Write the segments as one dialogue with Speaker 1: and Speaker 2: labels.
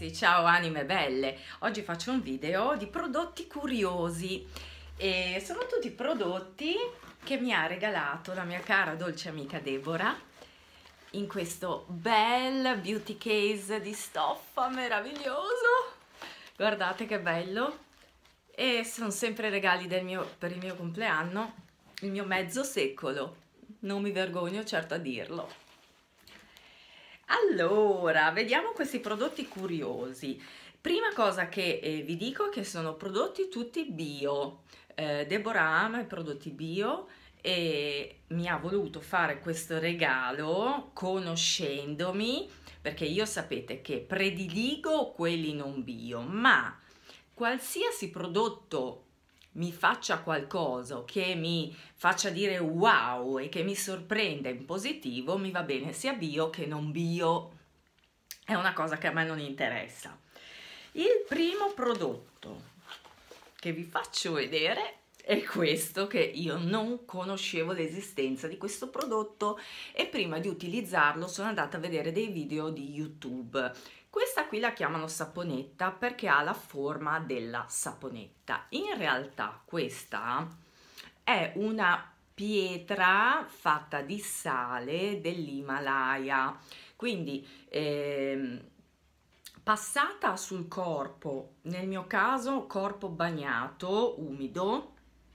Speaker 1: ragazzi, ciao anime belle. Oggi faccio un video di prodotti curiosi e sono tutti prodotti che mi ha regalato la mia cara dolce amica Deborah in questo bel beauty case di stoffa meraviglioso. Guardate che bello, e sono sempre regali per il mio compleanno, il mio mezzo secolo, non mi vergogno certo a dirlo. Allora, vediamo questi prodotti curiosi. Prima cosa che vi dico che sono prodotti tutti bio. Deborah ama i prodotti bio e mi ha voluto fare questo regalo conoscendomi, perché io sapete che prediligo quelli non bio, ma qualsiasi prodotto mi faccia qualcosa, o che mi faccia dire wow e che mi sorprenda in positivo, mi va bene sia bio che non bio, è una cosa che a me non interessa. Il primo prodotto che vi faccio vedere è questo, che io non conoscevo l'esistenza di questo prodotto e prima di utilizzarlo sono andata a vedere dei video di YouTube. Questa qui la chiamano saponetta perché ha la forma della saponetta. In realtà questa è una pietra fatta di sale dell'Himalaya, quindi passata sul corpo, nel mio caso corpo bagnato, umido,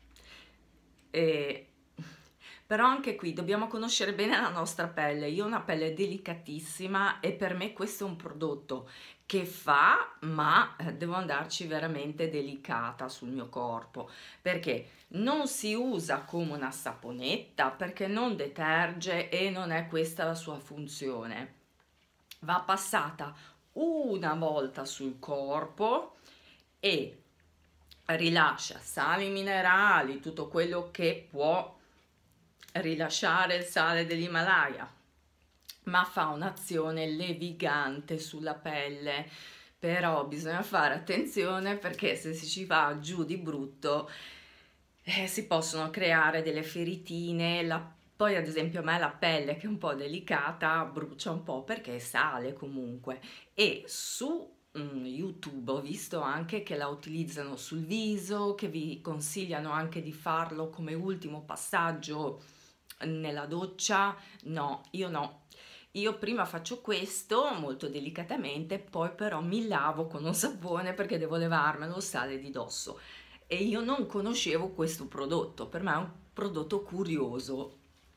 Speaker 1: però anche qui dobbiamo conoscere bene la nostra pelle. Io ho una pelle delicatissima e per me questo è un prodotto che fa, ma devo andarci veramente delicata sul mio corpo, perché non si usa come una saponetta, perché non deterge e non è questa la sua funzione. Va passata una volta sul corpo e rilascia sali minerali, tutto quello che può rilasciare il sale dell'Himalaya, ma fa un'azione levigante sulla pelle. Però bisogna fare attenzione, perché se si ci va giù di brutto si possono creare delle feritine. Poi ad esempio a me la pelle, che è un po' delicata, brucia un po' perché è sale comunque, e su YouTube ho visto anche che la utilizzano sul viso, che vi consigliano anche di farlo come ultimo passaggio nella doccia. No, io no. Io prima faccio questo molto delicatamente, poi però mi lavo con un sapone perché devo levarmelo il sale di dosso. E io non conoscevo questo prodotto, per me è un prodotto curioso.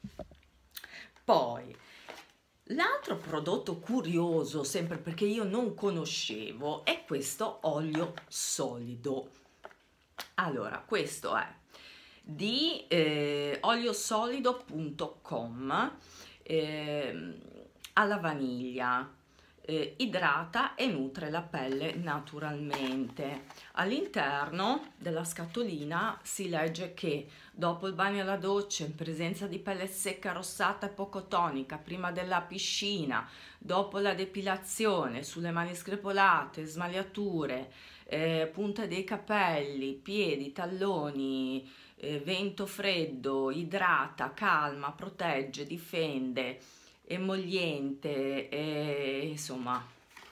Speaker 1: Poi l'altro prodotto curioso, sempre perché io non conoscevo, è questo olio solido. Allora, questo è di oliosolido.com, alla vaniglia, idrata e nutre la pelle naturalmente. All'interno della scatolina si legge che dopo il bagno e la doccia, in presenza di pelle secca, rossata e poco tonica, prima della piscina, dopo la depilazione, sulle mani screpolate, smagliature, punta dei capelli, piedi, talloni, vento freddo, idrata, calma, protegge, difende, emolliente, insomma.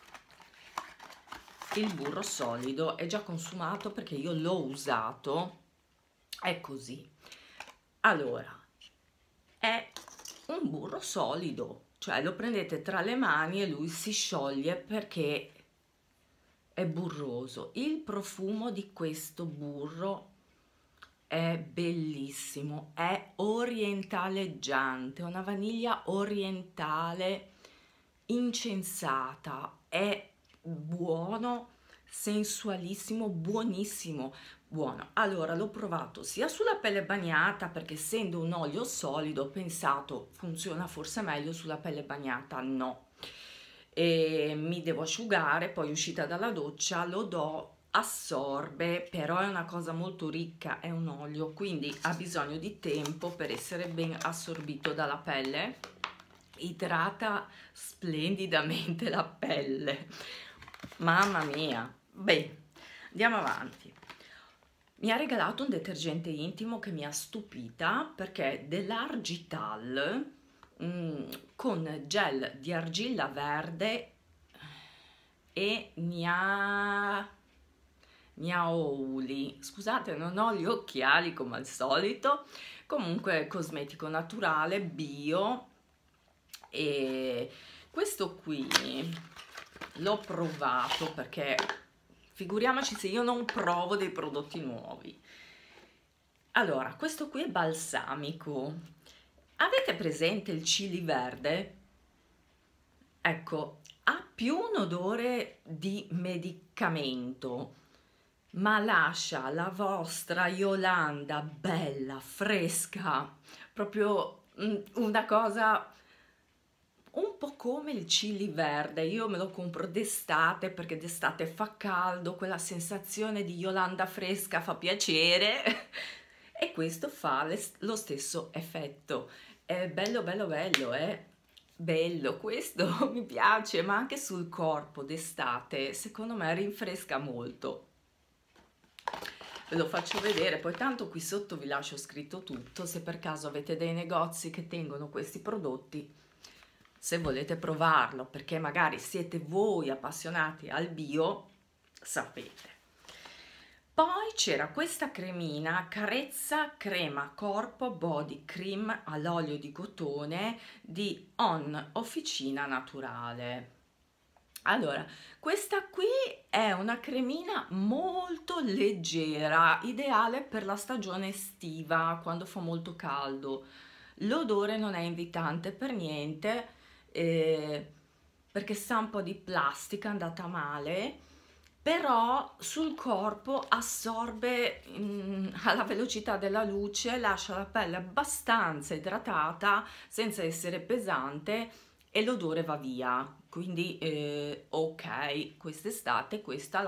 Speaker 1: Il burro solido è già consumato perché io l'ho usato, è così. Allora, è un burro solido, cioè lo prendete tra le mani e lui si scioglie perché è burroso. Il profumo di questo burro è bellissimo, è orientaleggiante, una vaniglia orientale incensata, è buono, sensualissimo, buonissimo, buono. Allora l'ho provato sia sulla pelle bagnata, perché essendo un olio solido ho pensato funziona forse meglio sulla pelle bagnata, no. E mi devo asciugare, poi uscita dalla doccia lo do, assorbe, però è una cosa molto ricca, è un olio, quindi ha bisogno di tempo per essere ben assorbito dalla pelle. Idrata splendidamente la pelle, mamma mia. Beh, andiamo avanti. Mi ha regalato un detergente intimo che mi ha stupita, perché è dell'Argital, con gel di argilla verde e Niaouli. Scusate, non ho gli occhiali come al solito. Comunque cosmetico naturale, bio, e questo qui l'ho provato perché figuriamoci se io non provo dei prodotti nuovi. Allora, questo qui è balsamico. Avete presente il chili verde? Ecco, ha più un odore di medicamento, ma lascia la vostra Yolanda bella, fresca, proprio una cosa un po' come il chili verde. Io me lo compro d'estate perché d'estate fa caldo, quella sensazione di Yolanda fresca fa piacere e questo fa lo stesso effetto. È bello, bello, bello, bello, questo mi piace, ma anche sul corpo d'estate, secondo me rinfresca molto. Ve lo faccio vedere, poi tanto qui sotto vi lascio scritto tutto, se per caso avete dei negozi che tengono questi prodotti, se volete provarlo, perché magari siete voi appassionati al bio, sapete. Poi c'era questa cremina Carezza Crema Corpo Body Cream all'olio di cotone di On Officina Naturale. Allora, questa qui è una cremina molto leggera, ideale per la stagione estiva, quando fa molto caldo. L'odore non è invitante per niente, perché sa un po' di plastica andata male, però sul corpo assorbe alla velocità della luce, lascia la pelle abbastanza idratata senza essere pesante e l'odore va via. Quindi ok, quest'estate questa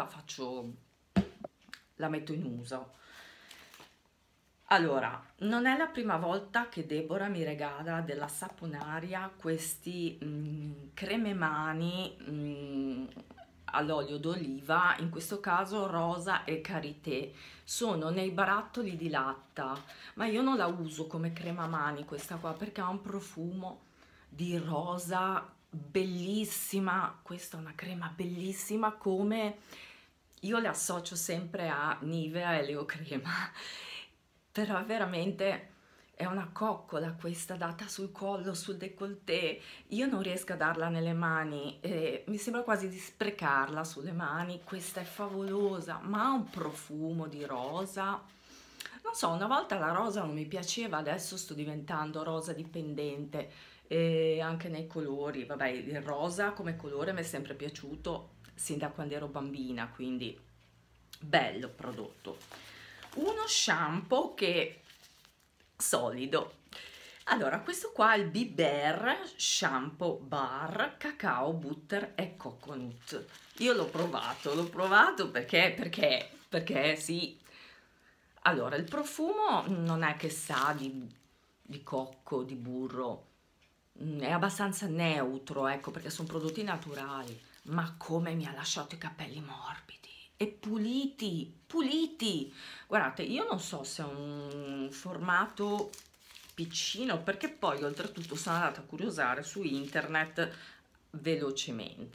Speaker 1: la metto in uso. Allora, non è la prima volta che Deborah mi regala della saponaria questi creme mani all'olio d'oliva, in questo caso rosa e karité. Sono nei barattoli di latta, ma io non la uso come crema mani questa qua perché ha un profumo di rosa bellissima. Questa è una crema bellissima, come io le associo sempre a Nivea e Leo Crema, però veramente è una coccola questa, data sul collo, sul décolleté. Io non riesco a darla nelle mani, mi sembra quasi di sprecarla sulle mani. Questa è favolosa, ma ha un profumo di rosa. Non so, una volta la rosa non mi piaceva, adesso sto diventando rosa dipendente, e anche nei colori. Vabbè, il rosa come colore mi è sempre piaciuto sin da quando ero bambina, quindi bello prodotto. Uno shampoo che solido. Allora, questo qua è il Biber Shampoo Bar Cacao Butter e Coconut. Io l'ho provato perché sì. Allora, il profumo non è che sa di cocco, di burro, è abbastanza neutro, ecco, perché sono prodotti naturali, ma come mi ha lasciato i capelli morbidi e puliti, puliti. Guardate, io non so se è un formato piccino, perché poi oltretutto sono andata a curiosare su internet velocemente,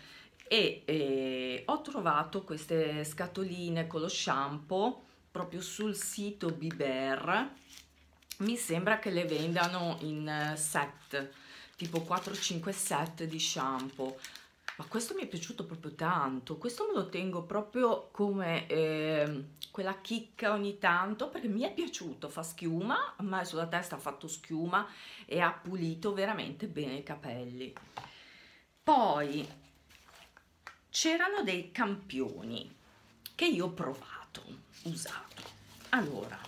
Speaker 1: e ho trovato queste scatoline con lo shampoo proprio sul sito Biber. Mi sembra che le vendano in set, tipo 4-5 set di shampoo, ma questo mi è piaciuto proprio tanto. Questo me lo tengo proprio come quella chicca ogni tanto, perché mi è piaciuto, fa schiuma, a me sulla testa ha fatto schiuma e ha pulito veramente bene i capelli. Poi c'erano dei campioni che io ho provato, usato. Allora,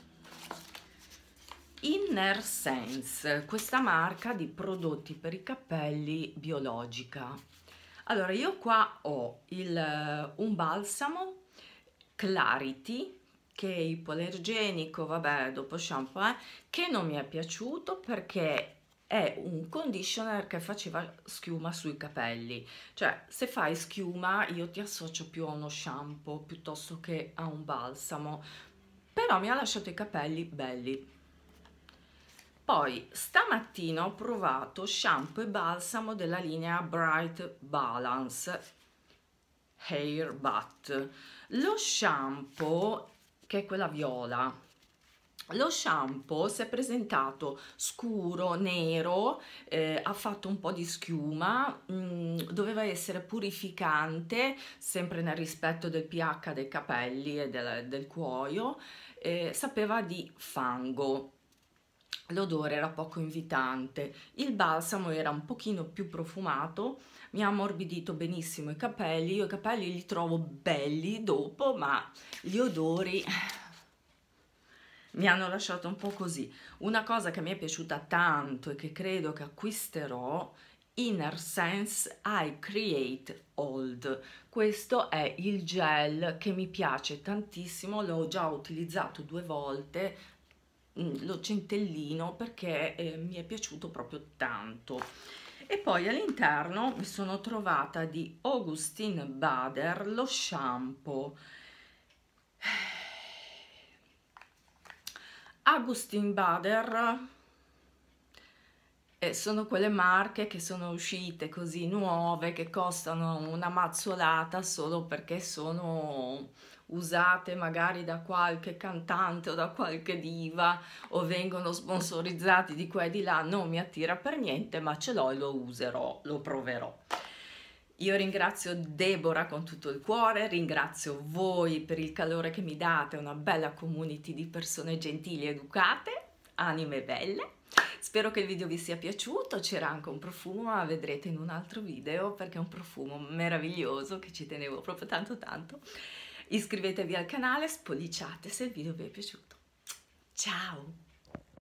Speaker 1: Inner Sense, questa marca di prodotti per i capelli biologica. Allora, io qua ho un balsamo Clarity, che è ipoallergenico, vabbè, dopo shampoo, che non mi è piaciuto perché è un conditioner che faceva schiuma sui capelli. Cioè, se fai schiuma, io ti associo più a uno shampoo piuttosto che a un balsamo, però mi ha lasciato i capelli belli. Poi stamattina ho provato shampoo e balsamo della linea Bright Balance, Hair Butt. Lo shampoo, che è quella viola, lo shampoo si è presentato scuro, nero, ha fatto un po' di schiuma, doveva essere purificante, sempre nel rispetto del pH dei capelli e del cuoio, sapeva di fango. L'odore era poco invitante, il balsamo era un pochino più profumato, mi ha ammorbidito benissimo i capelli. Io i capelli li trovo belli dopo, ma gli odori mi hanno lasciato un po' così. Una cosa che mi è piaciuta tanto e che credo che acquisterò, Inner Sense I Create Old. Questo è il gel che mi piace tantissimo, l'ho già utilizzato 2 volte, lo centellino perché mi è piaciuto proprio tanto. E poi all'interno mi sono trovata di Augustin Bader lo shampoo. Augustin Bader sono quelle marche che sono uscite così nuove, che costano una mazzolata solo perché sono usate magari da qualche cantante o da qualche diva, o vengono sponsorizzati di qua e di là. Non mi attira per niente, ma ce l'ho e lo userò, lo proverò. Io ringrazio Deborah con tutto il cuore, ringrazio voi per il calore che mi date, una bella community di persone gentili e educate, anime belle. Spero che il video vi sia piaciuto, c'era anche un profumo, ma vedrete in un altro video perché è un profumo meraviglioso che ci tenevo proprio tanto tanto. Iscrivetevi al canale, spolliciate se il video vi è piaciuto. Ciao!